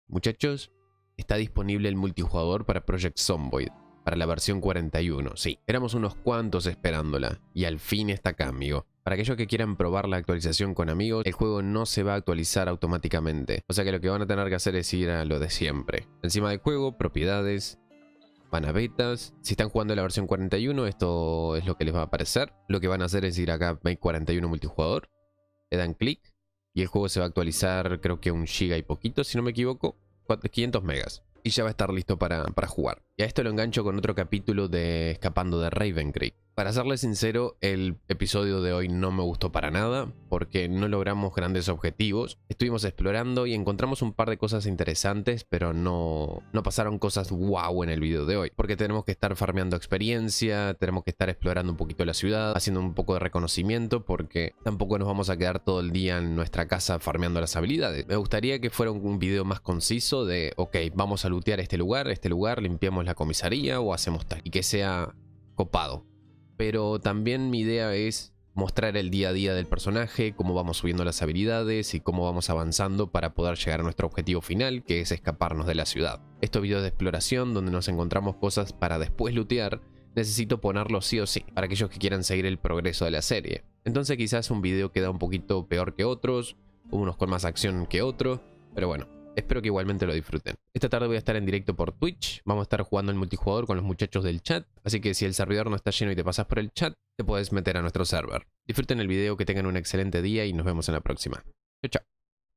Muchachos, está disponible el multijugador para Project Zomboid, para la versión 41. Sí, éramos unos cuantos esperándola, y al fin está acá, amigo. Para aquellos que quieran probar la actualización con amigos, el juego no se va a actualizar automáticamente. O sea que lo que van a tener que hacer es ir a lo de siempre. Encima del juego, propiedades, van a betas. Si están jugando la versión 41, esto es lo que les va a aparecer. Lo que van a hacer es ir acá a Make 41 multijugador. Le dan clic y el juego se va a actualizar, creo que 1 GB y poquito, si no me equivoco. 500 megas. Y ya va a estar listo para jugar. Y a esto lo engancho con otro capítulo de Escapando de Raven Creek. Para serles sincero, el episodio de hoy no me gustó para nada, porque no logramos grandes objetivos. Estuvimos explorando y encontramos un par de cosas interesantes, pero no pasaron cosas wow en el video de hoy. Porque tenemos que estar farmeando experiencia, tenemos que estar explorando un poquito la ciudad, haciendo un poco de reconocimiento, porque tampoco nos vamos a quedar todo el día en nuestra casa farmeando las habilidades. Me gustaría que fuera un video más conciso de, ok, vamos a lootear este lugar, limpiamos la comisaría o hacemos tal. Y que sea copado. Pero también mi idea es mostrar el día a día del personaje, cómo vamos subiendo las habilidades y cómo vamos avanzando para poder llegar a nuestro objetivo final, que es escaparnos de la ciudad. Estos videos de exploración donde nos encontramos cosas para después lootear, necesito ponerlo sí o sí, para aquellos que quieran seguir el progreso de la serie. Entonces quizás un video queda un poquito peor que otros, unos con más acción que otros, pero bueno. Espero que igualmente lo disfruten. Esta tarde voy a estar en directo por Twitch. Vamos a estar jugando el multijugador con los muchachos del chat. Así que si el servidor no está lleno y te pasas por el chat, te puedes meter a nuestro server. Disfruten el video, que tengan un excelente día y nos vemos en la próxima. Chao, chao.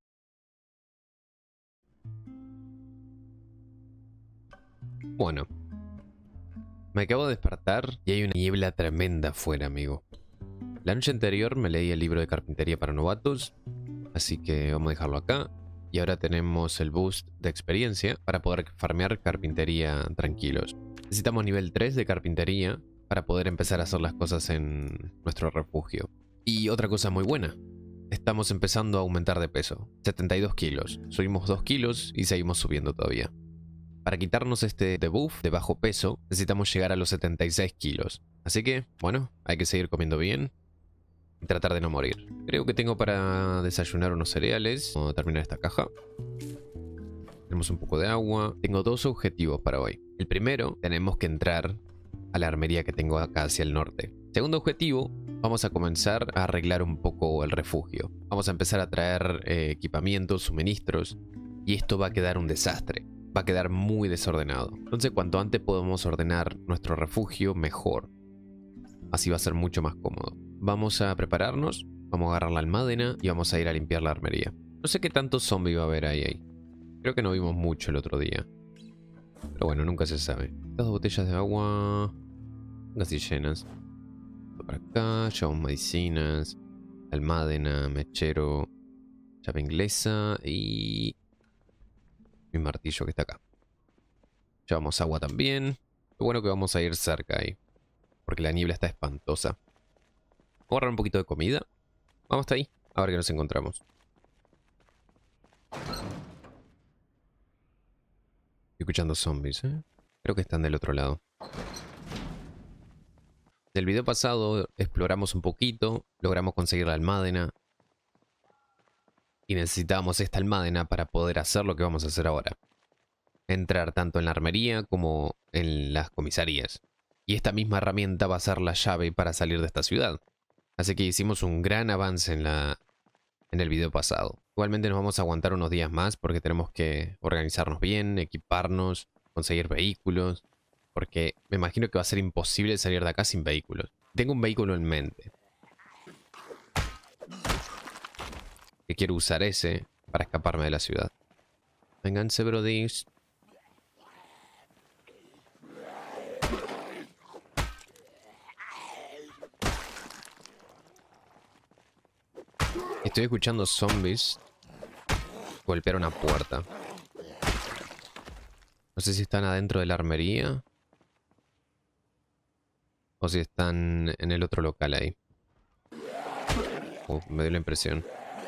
Bueno. Me acabo de despertar y hay una niebla tremenda afuera, amigo. La noche anterior me leí el libro de carpintería para novatos. Así que vamos a dejarlo acá. Y ahora tenemos el boost de experiencia para poder farmear carpintería tranquilos. Necesitamos nivel 3 de carpintería para poder empezar a hacer las cosas en nuestro refugio. Y otra cosa muy buena. Estamos empezando a aumentar de peso. 72 kilos. Subimos 2 kilos y seguimos subiendo todavía. Para quitarnos este debuff de bajo peso, necesitamos llegar a los 76 kilos. Así que, bueno, hay que seguir comiendo bien y tratar de no morir. Creo que tengo para desayunar unos cereales. Vamos a terminar esta caja. Tenemos un poco de agua. Tengo 2 objetivos para hoy. El primero, tenemos que entrar a la armería que tengo acá hacia el norte. Segundo objetivo, vamos a comenzar a arreglar un poco el refugio. Vamos a empezar a traer equipamientos, suministros. Y esto va a quedar un desastre. Va a quedar muy desordenado. Entonces, cuanto antes podamos ordenar nuestro refugio, mejor. Así va a ser mucho más cómodo. Vamos a prepararnos, vamos a agarrar la almádena y vamos a ir a limpiar la armería. No sé qué tanto zombie va a haber ahí. Creo que no vimos mucho el otro día. Pero bueno, nunca se sabe. Estas 2 botellas de agua casi llenas. Para acá, llevamos medicinas, almádena, mechero, llave inglesa y mi martillo que está acá. Llevamos agua también. Lo bueno que vamos a ir cerca ahí, porque la niebla está espantosa. Vamos a agarrar un poquito de comida. Vamos hasta ahí, a ver qué nos encontramos. Estoy escuchando zombies, ¿eh? Creo que están del otro lado. Del video pasado exploramos un poquito, logramos conseguir la almádena. Y necesitábamos esta almádena para poder hacer lo que vamos a hacer ahora. Entrar tanto en la armería como en las comisarías. Y esta misma herramienta va a ser la llave para salir de esta ciudad. Así que hicimos un gran avance en el video pasado. Igualmente nos vamos a aguantar unos días más porque tenemos que organizarnos bien, equiparnos, conseguir vehículos. Porque me imagino que va a ser imposible salir de acá sin vehículos. Tengo un vehículo en mente. Que quiero usar ese para escaparme de la ciudad. Vénganse, brodis. Estoy escuchando zombies golpear una puerta. No sé si están adentro de la armería o si están en el otro local ahí. Me dio la impresión.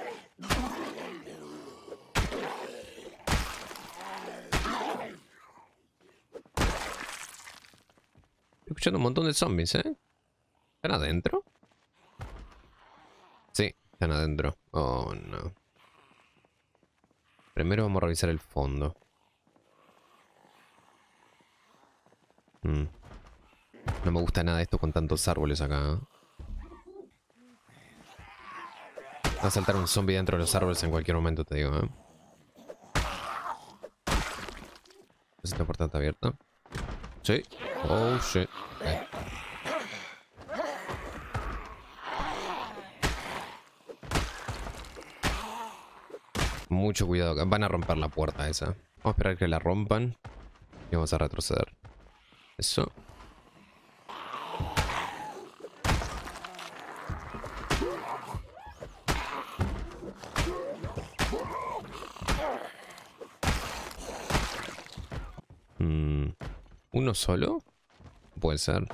Estoy escuchando un montón de zombies, ¿eh? ¿Están adentro? Sí, están adentro. Oh, no. Primero vamos a revisar el fondo. No me gusta nada esto con tantos árboles acá, ¿eh? Va a saltar un zombie dentro de los árboles en cualquier momento, te digo, ¿eh? ¿Esta puerta está abierta? Sí. Oh, shit. Okay. Mucho cuidado acá. Van a romper la puerta esa. Vamos a esperar que la rompan. Y vamos a retroceder. Eso. ¿Uno solo? Puede ser.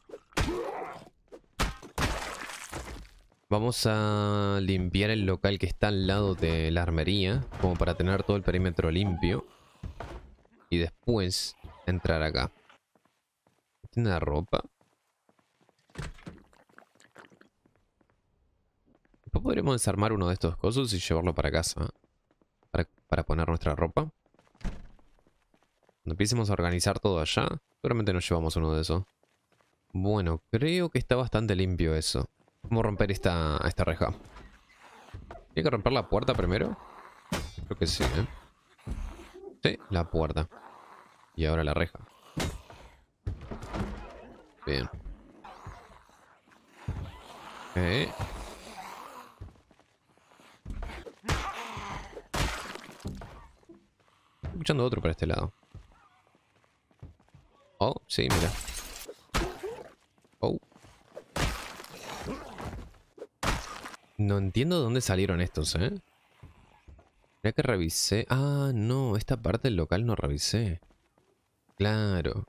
Vamos a limpiar el local que está al lado de la armería, como para tener todo el perímetro limpio. Y después entrar acá. ¿Tiene la ropa? Después podríamos desarmar uno de estos cosos y llevarlo para casa. Para poner nuestra ropa. Cuando empiecemos a organizar todo allá, seguramente nos llevamos uno de esos. Bueno, creo que está bastante limpio eso. Vamos a romper esta reja. ¿Tiene que romper la puerta primero? Creo que sí, ¿eh? Sí, la puerta. Y ahora la reja. Bien. Ok. Estoy escuchando otro por este lado. Oh, sí, mira. Oh. No entiendo de dónde salieron estos, ¿eh? Mira que revisé. Ah, no, esta parte del local no revisé. Claro.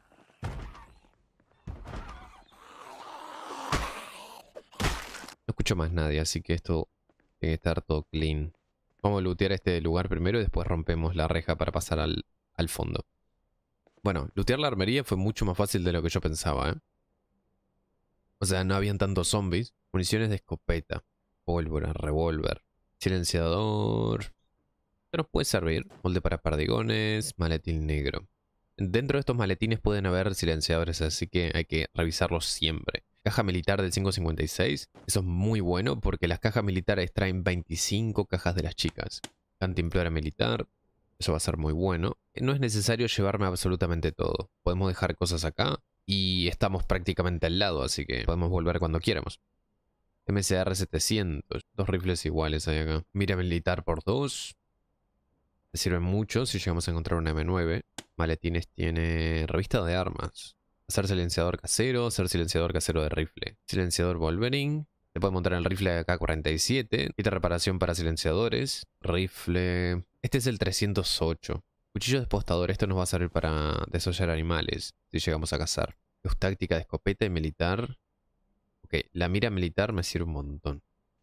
No escucho más nadie, así que esto tiene que estar todo clean. Vamos a lootear este lugar primero y después rompemos la reja para pasar al fondo. Bueno, lootear la armería fue mucho más fácil de lo que yo pensaba, ¿eh? O sea, no habían tantos zombies. Municiones de escopeta, pólvora, revólver, silenciador. Esto nos puede servir. Molde para perdigones, maletín negro. Dentro de estos maletines pueden haber silenciadores, así que hay que revisarlos siempre. Caja militar del 556. Eso es muy bueno porque las cajas militares traen 25 cajas de las chicas. Cantimplora militar. Eso va a ser muy bueno. No es necesario llevarme absolutamente todo. Podemos dejar cosas acá y estamos prácticamente al lado, así que podemos volver cuando quieramos. MCR 700. Dos rifles iguales hay acá. Mira militar por 2. Me sirve mucho si llegamos a encontrar una M9. Maletines tiene revista de armas. Hacer silenciador casero de rifle. Silenciador Wolverine. Se puede montar el rifle AK-47. Kit de reparación para silenciadores. Rifle. Este es el 308. Cuchillo despostador. Esto nos va a servir para desollar animales si llegamos a cazar. Es táctica de escopeta y militar. Ok, la mira militar me sirve un montón.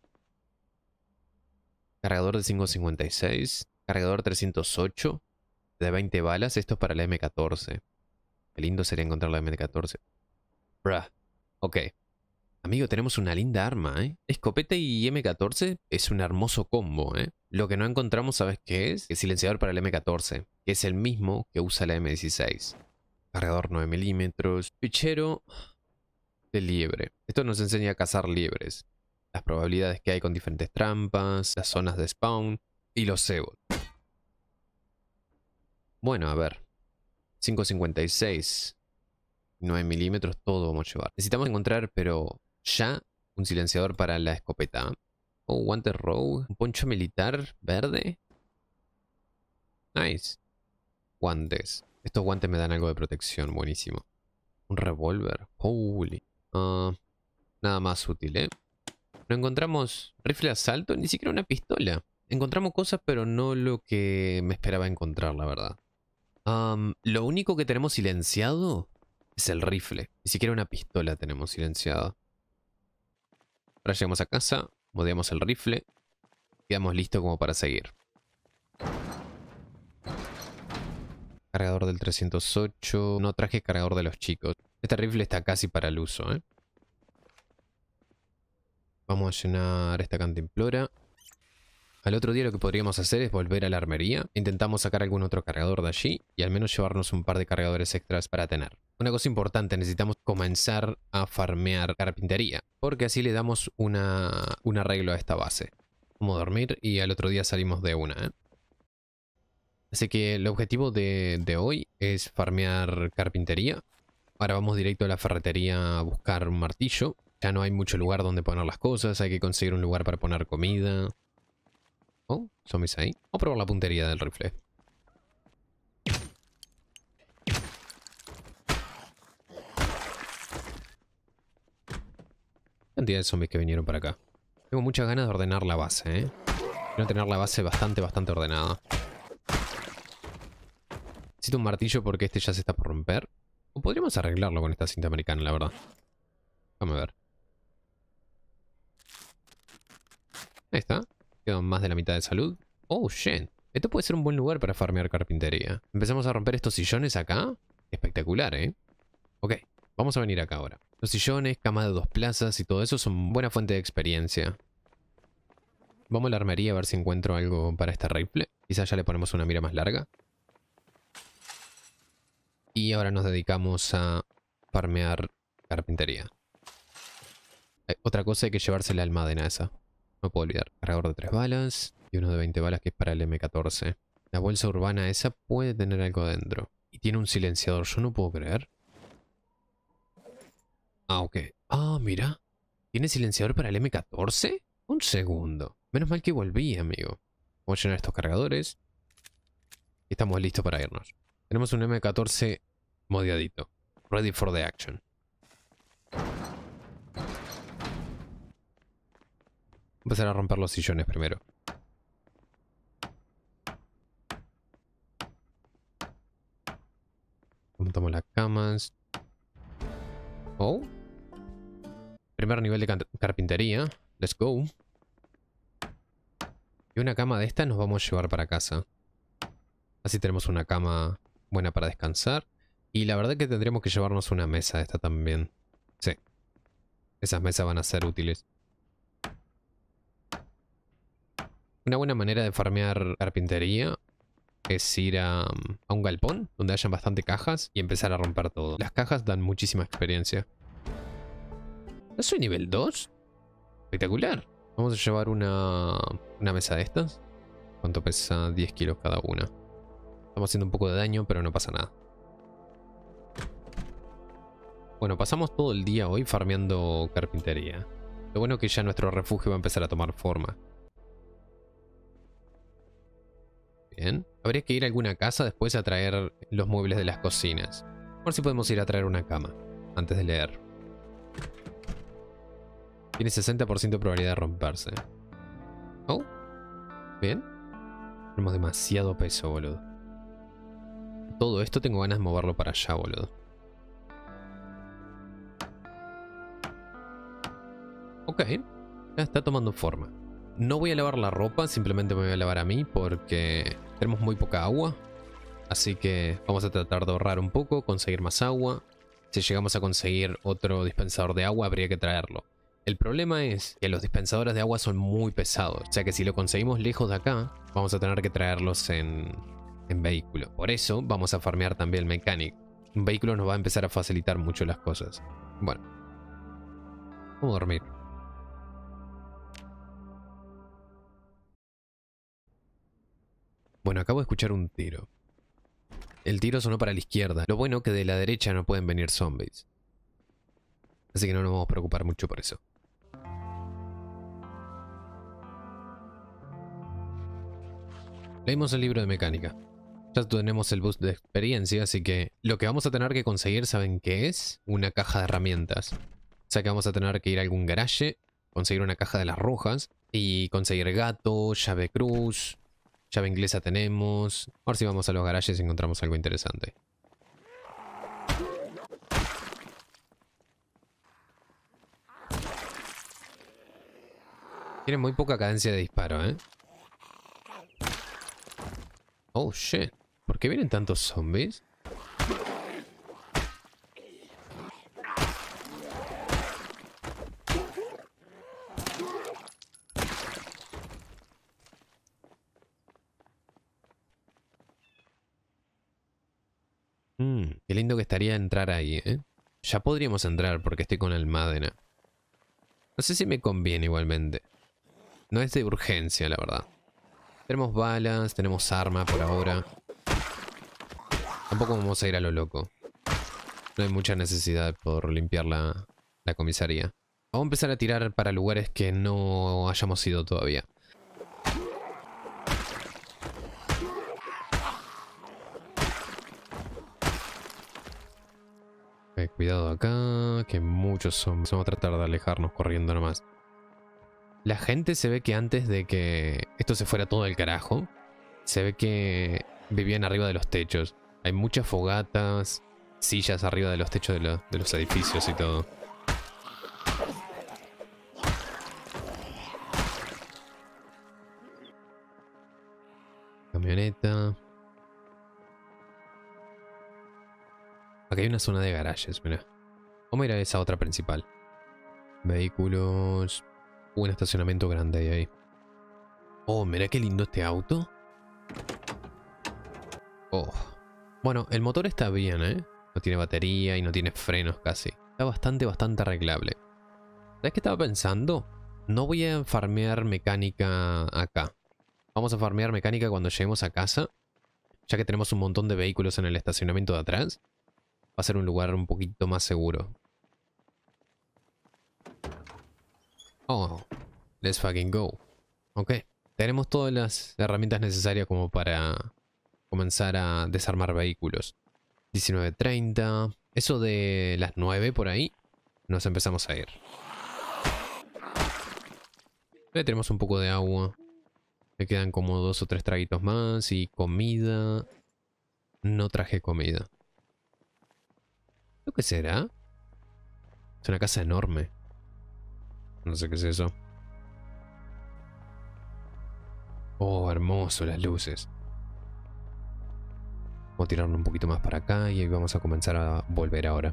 Cargador de 5.56. Cargador 308. De 20 balas. Esto es para la M14. Qué lindo sería encontrar la M14. Bruh. Ok. Amigo, tenemos una linda arma, ¿eh? Escopeta y M14 es un hermoso combo, ¿eh? Lo que no encontramos, ¿sabes qué es? El silenciador para el M14, que es el mismo que usa la M16. Cargador 9 milímetros. Fichero de liebre. Esto nos enseña a cazar liebres. Las probabilidades que hay con diferentes trampas, las zonas de spawn y los cebos. Bueno, a ver. 5.56. 9 milímetros, todo vamos a llevar. Necesitamos encontrar, pero ya, un silenciador para la escopeta. Oh, guante rogue. Un poncho militar verde. Nice. Guantes. Estos guantes me dan algo de protección, buenísimo. Un revólver. Holy. Nada más útil, ¿eh? No encontramos rifle de asalto, ni siquiera una pistola. Encontramos cosas, pero no lo que me esperaba encontrar, la verdad. Lo único que tenemos silenciado es el rifle. Ni siquiera una pistola tenemos silenciada. Ahora llegamos a casa, modeamos el rifle. Quedamos listos como para seguir. Cargador del 308. No traje cargador de los chicos. Este rifle está casi para el uso, ¿eh? Vamos a llenar esta cantimplora. Al otro día lo que podríamos hacer es volver a la armería. Intentamos sacar algún otro cargador de allí y al menos llevarnos un par de cargadores extras para tener. Una cosa importante, necesitamos comenzar a farmear carpintería, porque así le damos un arreglo a esta base. Vamos a dormir y al otro día salimos de una, ¿eh? Así que el objetivo de hoy es farmear carpintería. Ahora vamos directo a la ferretería a buscar un martillo. Ya no hay mucho lugar donde poner las cosas, hay que conseguir un lugar para poner comida. Oh, zombies ahí. Vamos a probar la puntería del rifle. Cantidad de zombies que vinieron para acá. Tengo muchas ganas de ordenar la base, ¿eh? Quiero tener la base bastante ordenada. Necesito un martillo porque este ya se está por romper. O podríamos arreglarlo con esta cinta americana, la verdad. Vamos a ver. Ahí está. Quedan más de la mitad de salud. Oh, shit. Esto puede ser un buen lugar para farmear carpintería. Empezamos a romper estos sillones acá. Espectacular, ¿eh? Ok, vamos a venir acá ahora. Los sillones, cama de 2 plazas y todo eso son buena fuente de experiencia. Vamos a la armería a ver si encuentro algo para este rifle. Quizás ya le ponemos una mira más larga. Y ahora nos dedicamos a farmear carpintería. Otra cosa, hay que llevarse la almadena esa. No puedo olvidar. Cargador de 3 balas y uno de 20 balas que es para el M14. La bolsa urbana esa puede tener algo dentro. Y tiene un silenciador, yo no puedo creer. Ah, ok. Ah, mira. ¿Tiene silenciador para el M14? Un segundo. Menos mal que volví, amigo. Vamos a llenar estos cargadores. Y estamos listos para irnos. Tenemos un M14 modiadito. Ready for the action. Voy a empezar a romper los sillones primero. Montamos las camas. Oh. Primer nivel de carpintería. Let's go. Y una cama de esta nos vamos a llevar para casa. Así tenemos una cama buena para descansar. Y la verdad que tendríamos que llevarnos una mesa de esta también. Sí. Esas mesas van a ser útiles. Una buena manera de farmear carpintería es ir a un galpón donde hayan bastante cajas y empezar a romper todo. Las cajas dan muchísima experiencia. ¿No soy nivel 2? Espectacular. Vamos a llevar una mesa de estas. ¿Cuánto pesa? 10 kilos cada una. Estamos haciendo un poco de daño, pero no pasa nada. Bueno, pasamos todo el día hoy farmeando carpintería. Lo bueno es que ya nuestro refugio va a empezar a tomar forma. Bien. Habría que ir a alguna casa después a traer los muebles de las cocinas. A ver si podemos ir a traer una cama antes de leer. Tiene 60% de probabilidad de romperse. Oh. Bien. Tenemos demasiado peso, boludo. Todo esto tengo ganas de moverlo para allá, boludo. Ok. Ya está tomando forma. No voy a lavar la ropa, simplemente me voy a lavar a mí porque tenemos muy poca agua. Así que vamos a tratar de ahorrar un poco, conseguir más agua. Si llegamos a conseguir otro dispensador de agua, habría que traerlo. El problema es que los dispensadores de agua son muy pesados. O sea que si lo conseguimos lejos de acá, vamos a tener que traerlos en vehículo. Por eso vamos a farmear también el mecánico. Un vehículo nos va a empezar a facilitar mucho las cosas. Bueno. Vamos a dormir. Bueno, acabo de escuchar un tiro. El tiro sonó para la izquierda. Lo bueno que de la derecha no pueden venir zombies. Así que no nos vamos a preocupar mucho por eso. Leímos el libro de mecánica. Ya tenemos el boost de experiencia, así que lo que vamos a tener que conseguir, ¿saben qué es? Una caja de herramientas. O sea que vamos a tener que ir a algún garaje, conseguir una caja de las rojas y conseguir gato, llave cruz, llave inglesa tenemos. A ver si vamos a los garajes y encontramos algo interesante. Tienen muy poca cadencia de disparo, ¿eh? Oh, shit. ¿Por qué vienen tantos zombies? Qué lindo que estaría entrar ahí, ¿eh? Ya podríamos entrar porque estoy con Almádena. No sé si me conviene igualmente. No es de urgencia, la verdad. Tenemos balas, tenemos arma por ahora. Tampoco vamos a ir a lo loco. No hay mucha necesidad por limpiar la comisaría. Vamos a empezar a tirar para lugares que no hayamos ido todavía. Cuidado acá, que muchos son. Vamos a tratar de alejarnos corriendo nomás. La gente se ve que antes de que esto se fuera todo al carajo, se ve que vivían arriba de los techos. Hay muchas fogatas, sillas arriba de los techos de los edificios y todo. Camioneta. Acá hay una zona de garajes, mira. Vamos a ir a esa otra principal. Vehículos. Un estacionamiento grande ahí. Oh, mira qué lindo este auto. Oh. Bueno, el motor está bien, ¿eh? No tiene batería y no tiene frenos casi. Está bastante arreglable. ¿Sabes qué estaba pensando? No voy a farmear mecánica acá. Vamos a farmear mecánica cuando lleguemos a casa. Ya que tenemos un montón de vehículos en el estacionamiento de atrás. Va a ser un lugar un poquito más seguro. Oh, let's fucking go. Ok. Tenemos todas las herramientas necesarias como para comenzar a desarmar vehículos. 19:30. Eso de las 9 por ahí. Nos empezamos a ir. Tenemos un poco de agua. Me quedan como 2 o 3 traguitos más. Y comida. No traje comida. ¿Lo que será? Es una casa enorme. No sé qué es eso. Oh, hermoso las luces. Vamos a tirarlo un poquito más para acá y ahí vamos a comenzar a volver ahora.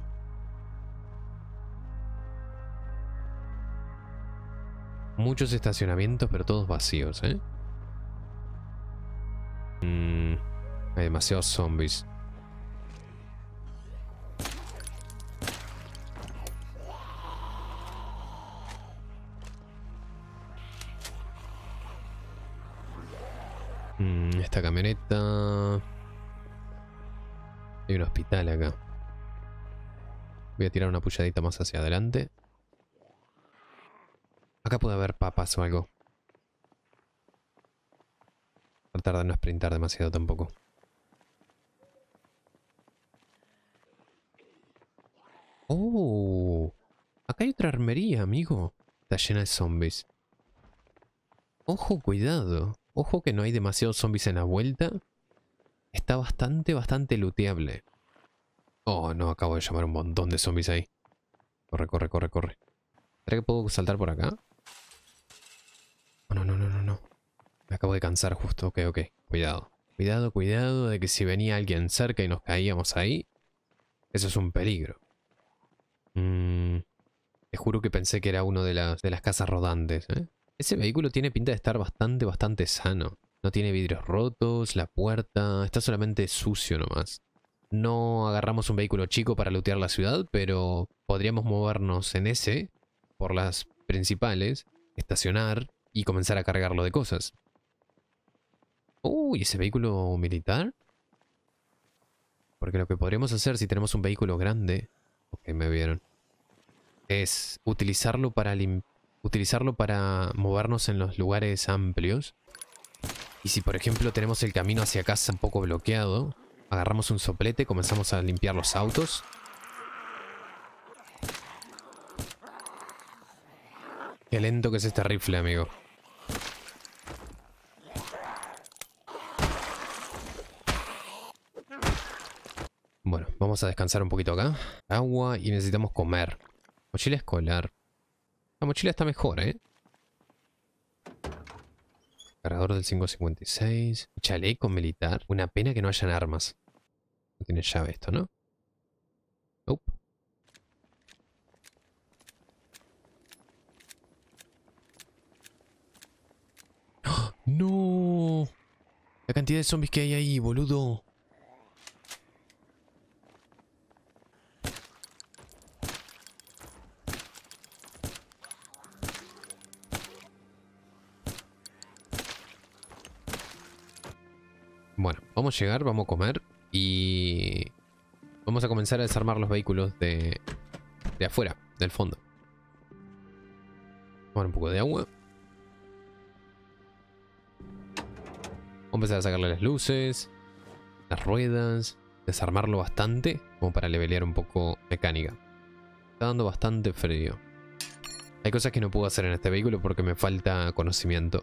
Muchos estacionamientos, pero todos vacíos, ¿eh? Hay demasiados zombies. Esta camioneta... Hay un hospital acá. Voy a tirar una pulladita más hacia adelante. Acá puede haber papas o algo. Tratar de no sprintar demasiado tampoco. Oh, acá hay otra armería, amigo. Está llena de zombies. Ojo, cuidado. Ojo que no hay demasiados zombies en la vuelta. Está bastante looteable. Oh, no, acabo de llamar un montón de zombies ahí. Corre. ¿Será que puedo saltar por acá? Oh, no. Me acabo de cansar justo. Ok. Cuidado. Cuidado de que si venía alguien cerca y nos caíamos ahí, eso es un peligro. Te juro que pensé que era uno de las casas rodantes, ¿eh? Ese vehículo tiene pinta de estar bastante sano. No tiene vidrios rotos, la puerta está solamente sucio nomás. No agarramos un vehículo chico para lootear la ciudad, pero podríamos movernos en ese, por las principales, estacionar y comenzar a cargarlo de cosas. Uy, ¿ese vehículo militar? Porque lo que podríamos hacer si tenemos un vehículo grande... Ok, me vieron. Es utilizarlo para movernos en los lugares amplios. Y si por ejemplo tenemos el camino hacia casa un poco bloqueado, agarramos un soplete, comenzamos a limpiar los autos. Qué lento que es este rifle, amigo. Bueno, vamos a descansar un poquito acá. Agua y necesitamos comer. Mochila escolar. La mochila está mejor, ¿eh? Cargador del 556. Chaleco militar. Una pena que no hayan armas. No tiene llave esto, ¿no? Nope. ¡Oh! ¡No! La cantidad de zombies que hay ahí, boludo. Bueno, vamos a llegar, vamos a comer y vamos a comenzar a desarmar los vehículos de afuera, del fondo. Tomar un poco de agua. Vamos a empezar a sacarle las luces, las ruedas, desarmarlo bastante, como para levelear un poco mecánica. Está dando bastante frío. Hay cosas que no puedo hacer en este vehículo porque me falta conocimiento.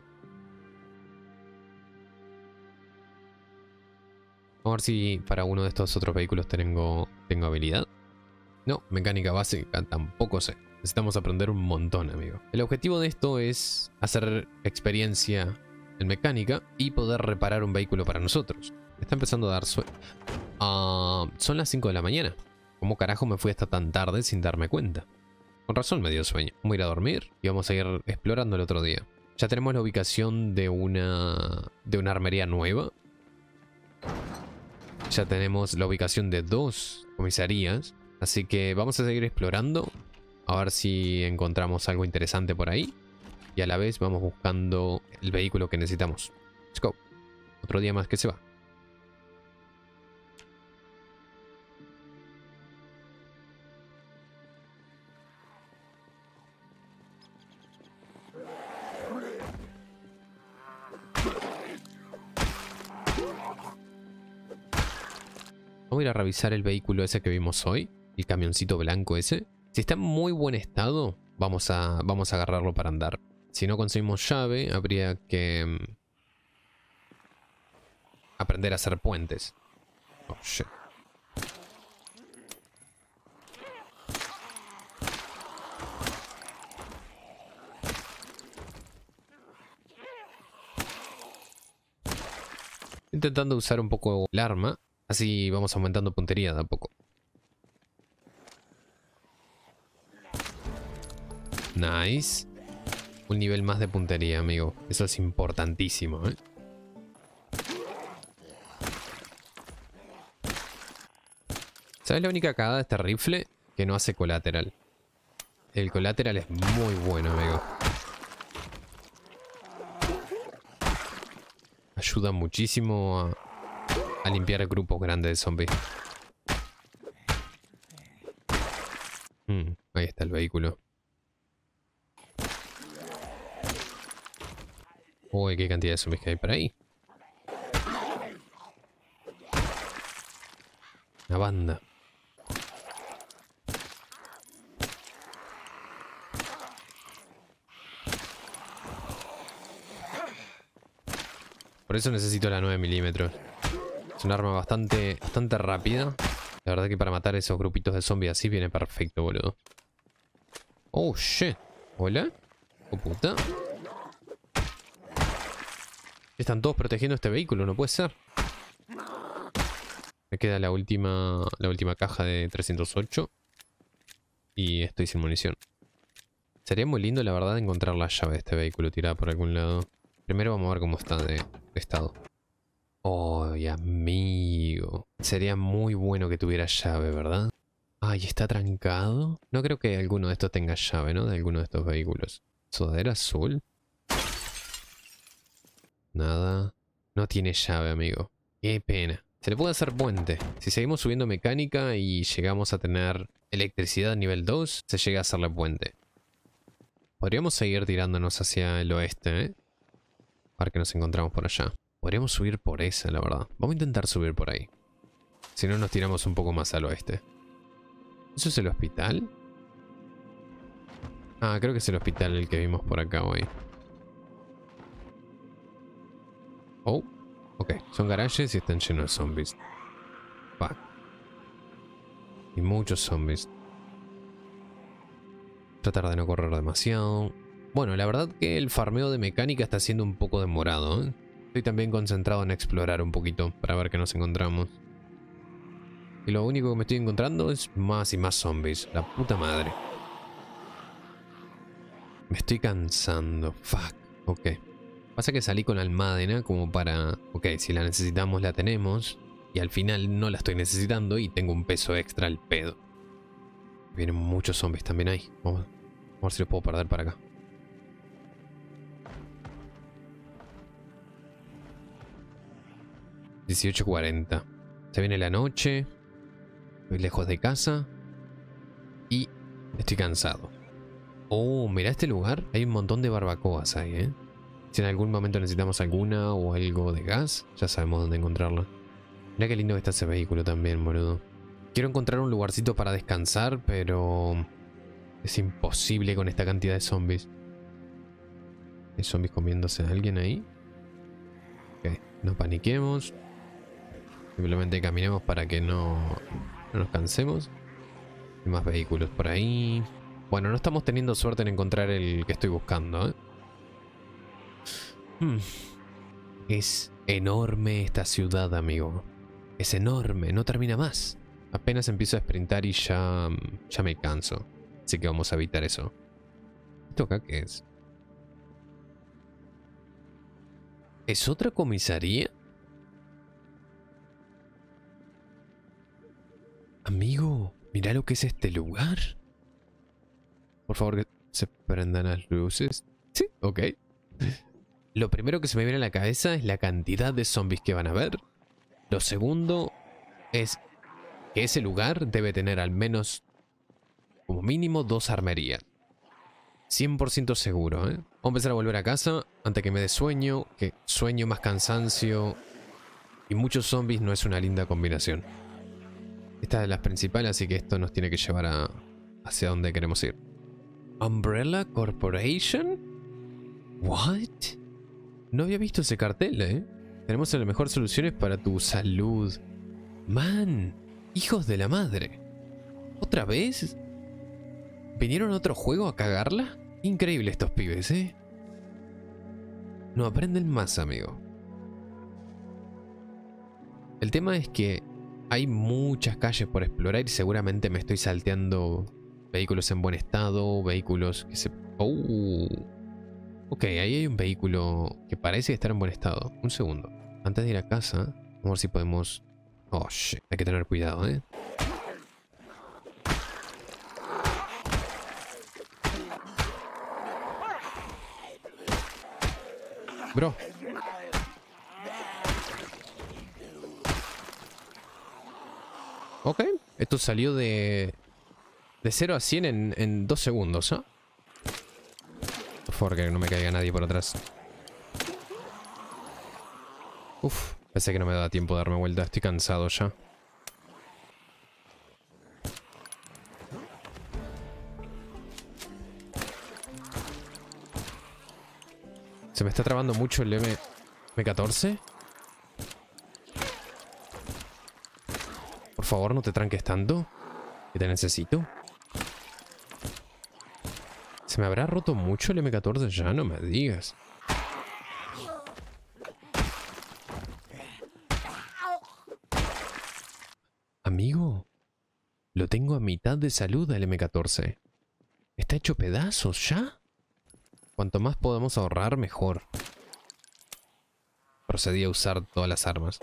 Vamos a ver si para uno de estos otros vehículos tengo habilidad. No, mecánica básica tampoco sé. Necesitamos aprender un montón, amigo. El objetivo de esto es hacer experiencia en mecánica y poder reparar un vehículo para nosotros. Me está empezando a dar sueño. Son las 5 de la mañana. ¿Cómo carajo me fui hasta tan tarde sin darme cuenta? Con razón me dio sueño. Vamos a ir a dormir y vamos a ir explorando el otro día. Ya tenemos la ubicación de una armería nueva. Ya tenemos la ubicación de 2 comisarías. Así que vamos a seguir explorando. A ver si encontramos algo interesante por ahí. Y a la vez vamos buscando el vehículo que necesitamos. Let's go. Otro día más que se va. Vamos a ir a revisar el vehículo ese que vimos hoy. El camioncito blanco ese. Si está en muy buen estado, vamos a agarrarlo para andar. Si no conseguimos llave, habría que aprender a hacer puentes. Oh, shit. Intentando usar un poco el arma. Así vamos aumentando puntería de a poco. Nice. Un nivel más de puntería, amigo. Eso es importantísimo, ¿eh? ¿Sabes la única cagada de este rifle? Que no hace colateral. El colateral es muy bueno, amigo. Ayuda muchísimo a limpiar grupos grandes de zombies. Ahí está el vehículo. Uy, qué cantidad de zombies que hay por ahí. Una banda. Por eso necesito la 9 milímetros. Es un arma bastante rápida. La verdad que para matar esos grupitos de zombies así viene perfecto, boludo. Oh, shit. ¿Hola? Oh, puta. Están todos protegiendo este vehículo, no puede ser. Me queda la última caja de 308. Y estoy sin munición. Sería muy lindo, la verdad, encontrar la llave de este vehículo tirada por algún lado. Primero vamos a ver cómo está de estado. Oh, amigo. Sería muy bueno que tuviera llave, ¿verdad? Ay, ¿está trancado? No creo que alguno de estos tenga llave, ¿no? De alguno de estos vehículos. ¿Sudadera azul? Nada. No tiene llave, amigo. Qué pena. Se le puede hacer puente. Si seguimos subiendo mecánica y llegamos a tener electricidad nivel 2, se llega a hacerle puente. Podríamos seguir tirándonos hacia el oeste, ¿eh? Para que nos encontramos por allá. Podríamos subir por esa, la verdad. Vamos a intentar subir por ahí. Si no, nos tiramos un poco más al oeste. ¿Eso es el hospital? Ah, creo que es el hospital el que vimos por acá hoy. Oh, ok. Son garajes y están llenos de zombies. Fuck. Y muchos zombies. Tratar de no correr demasiado. Bueno, la verdad que el farmeo de mecánica está siendo un poco demorado, ¿eh? Estoy también concentrado en explorar un poquito para ver qué nos encontramos. Y lo único que me estoy encontrando es más y más zombies. La puta madre. Me estoy cansando. Fuck. Ok. Pasa que salí con Almádena como para... Ok, si la necesitamos la tenemos. Y al final no la estoy necesitando y tengo un peso extra al pedo. Vienen muchos zombies también ahí. Vamos a ver si los puedo perder para acá. 18:40. Se viene la noche. Estoy lejos de casa. Y estoy cansado. Oh, mira este lugar. Hay un montón de barbacoas ahí, ¿eh? Si en algún momento necesitamos alguna o algo de gas, ya sabemos dónde encontrarla. Mira qué lindo que está ese vehículo también, boludo. Quiero encontrar un lugarcito para descansar, pero es imposible con esta cantidad de zombies. ¿Hay zombies comiéndose a alguien ahí? Ok, no paniquemos. Simplemente caminemos para que no nos cansemos. Hay más vehículos por ahí. Bueno, no estamos teniendo suerte en encontrar el que estoy buscando, ¿eh? Es enorme esta ciudad, amigo. Es enorme, no termina más. Apenas empiezo a sprintar y ya me canso. Así que vamos a evitar eso. ¿Esto acá qué es? ¿Es otra comisaría? Amigo, mira lo que es este lugar. Por favor, que se prendan las luces. Sí, ok. Lo primero que se me viene a la cabeza es la cantidad de zombies que van a ver. Lo segundo es que ese lugar debe tener al menos, como mínimo, 2 armerías. 100% seguro, ¿eh? Vamos a empezar a volver a casa antes que me dé sueño, que sueño más cansancio y muchos zombies no es una linda combinación. Esta es de las principales, así que esto nos tiene que llevar hacia donde queremos ir. Umbrella Corporation? What? No había visto ese cartel, ¿eh? Tenemos las mejores soluciones para tu salud. Man, hijos de la madre. ¿Otra vez? ¿Vinieron a otro juego a cagarla? Increíble estos pibes, ¿eh? No aprenden más, amigo. El tema es que hay muchas calles por explorar y seguramente me estoy salteando vehículos en buen estado, vehículos que se... ¡Oh! Ok, ahí hay un vehículo que parece estar en buen estado. Un segundo. Antes de ir a casa, vamos a ver si podemos... Oh, shit. Hay que tener cuidado, ¿eh? Bro. Ok. Esto salió de 0 a 100 en 2 segundos, ¿ah? Por favor, que no me caiga nadie por atrás. Uf, pensé que no me daba tiempo de darme vuelta. Estoy cansado ya. Se me está trabando mucho el M14. Por favor, no te tranques tanto. Que te necesito. ¿Se me habrá roto mucho el M14 ya? No me digas. Amigo, lo tengo a mitad de salud al M14. ¿Está hecho pedazos ya? Cuanto más podamos ahorrar, mejor. Procedí a usar todas las armas.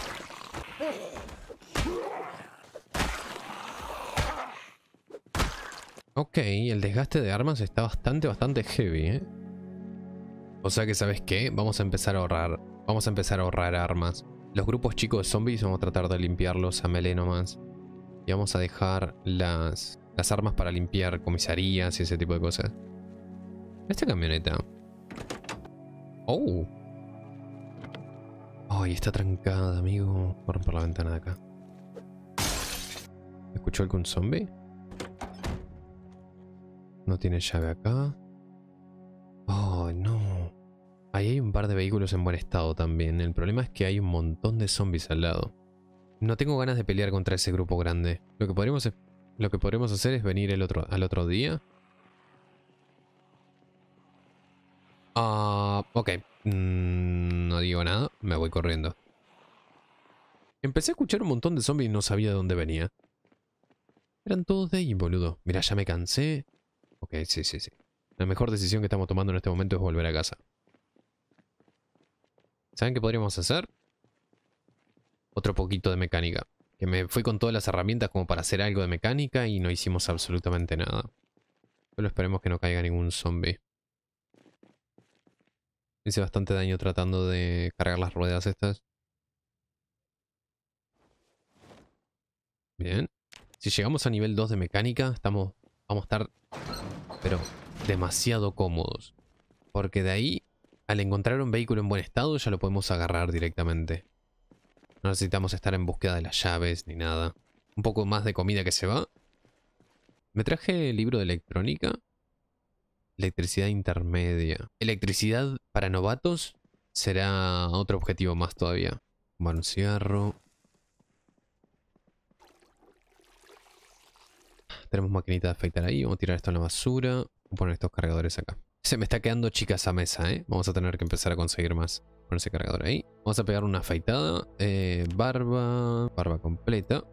Ok, el desgaste de armas está bastante heavy, ¿eh? O sea que, ¿sabes qué? Vamos a empezar a ahorrar. Vamos a empezar a ahorrar armas. Los grupos chicos de zombies vamos a tratar de limpiarlos a melee nomás. Y vamos a dejar las armas para limpiar comisarías y ese tipo de cosas. Esta camioneta. Oh. Ay, está trancada, amigo. Voy a romper la ventana de acá. ¿Escuchó algún zombie? No tiene llave acá. Oh, no. Ahí hay un par de vehículos en buen estado también. El problema es que hay un montón de zombies al lado. No tengo ganas de pelear contra ese grupo grande. Lo que podremos hacer es venir al otro día. Ok. No digo nada. Me voy corriendo. Empecé a escuchar un montón de zombies y no sabía de dónde venía. Eran todos de ahí, boludo. Mira, ya me cansé. Ok, sí. La mejor decisión que estamos tomando en este momento es volver a casa. ¿Saben qué podríamos hacer? Otro poquito de mecánica. Que me fui con todas las herramientas como para hacer algo de mecánica y no hicimos absolutamente nada. Solo esperemos que no caiga ningún zombie. Hice bastante daño tratando de cargar las ruedas estas. Bien. Si llegamos a nivel 2 de mecánica, vamos a estar, pero demasiado cómodos. Porque de ahí, al encontrar un vehículo en buen estado, ya lo podemos agarrar directamente. No necesitamos estar en búsqueda de las llaves ni nada. Un poco más de comida que se va. Me traje el libro de electrónica. Electricidad intermedia. Electricidad para novatos será otro objetivo más todavía. Fumar un cigarro. Tenemos maquinita de afeitar ahí. Vamos a tirar esto en la basura. Voy a poner estos cargadores acá. Se me está quedando chica esa mesa, ¿eh? Vamos a tener que empezar a conseguir más. Poner ese cargador ahí. Vamos a pegar una afeitada. Barba completa.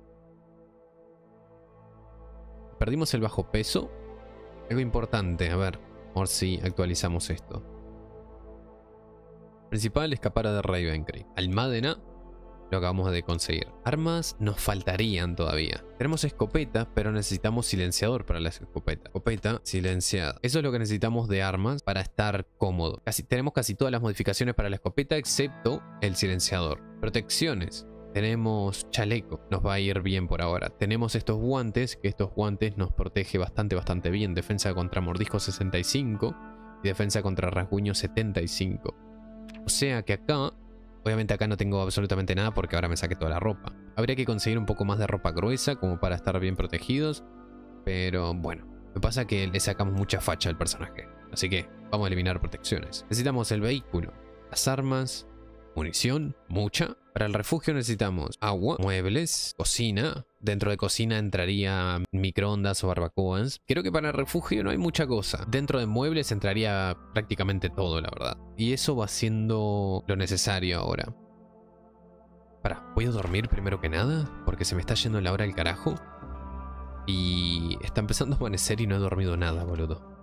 Perdimos el bajo peso. Algo importante, a ver si actualizamos esto. Principal, escapara de Ravencreek. Almádena, lo acabamos de conseguir. Armas nos faltarían todavía. Tenemos escopeta, pero necesitamos silenciador para la escopeta. Escopeta silenciada. Eso es lo que necesitamos de armas para estar cómodo. Tenemos casi todas las modificaciones para la escopeta, excepto el silenciador. Protecciones. Tenemos chaleco, nos va a ir bien por ahora. Tenemos estos guantes, que estos guantes nos protege bastante bien. Defensa contra mordisco 65 y defensa contra rasguño 75. O sea que acá, obviamente acá no tengo absolutamente nada porque ahora me saqué toda la ropa. Habría que conseguir un poco más de ropa gruesa como para estar bien protegidos. Pero bueno, me pasa que le sacamos mucha facha al personaje. Así que vamos a eliminar protecciones. Necesitamos el vehículo, las armas, munición, mucha. Para el refugio necesitamos agua, muebles, cocina. Dentro de cocina entraría microondas o barbacoas. Creo que para el refugio no hay mucha cosa. Dentro de muebles entraría prácticamente todo, la verdad. Y eso va siendo lo necesario ahora. ¿Voy a dormir primero que nada? Porque se me está yendo la hora del carajo. Y está empezando a amanecer y no he dormido nada, boludo.